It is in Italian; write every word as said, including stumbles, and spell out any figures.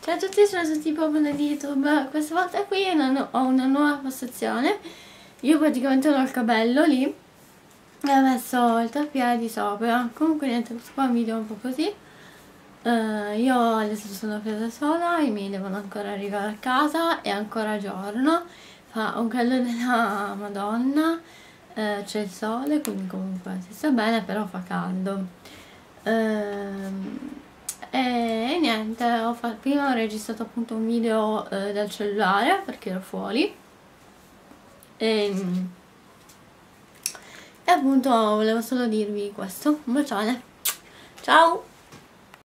Ciao a tutti, sono tutti popolo di YouTube. Questa volta qui ho una nuova postazione. Io praticamente ho il cabello lì e ho messo il tappiedi sopra. Comunque niente, questo qua è un video un po' così. uh, Io adesso sono presa sola, i miei devono ancora arrivare a casa, è ancora giorno, fa un caldo della Madonna, uh, c'è il sole, quindi comunque si sta bene, però fa caldo. uh, E niente, ho fatto, prima ho registrato appunto un video eh, dal cellulare perché ero fuori e, e appunto volevo solo dirvi questo. Un bacione, ciao!